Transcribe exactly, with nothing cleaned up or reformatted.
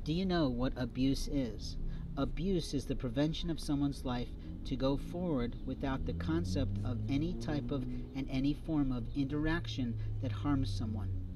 Do you know what abuse is? Abuse is the prevention of someone's life to go forward without the concept of any type of and any form of interaction that harms someone.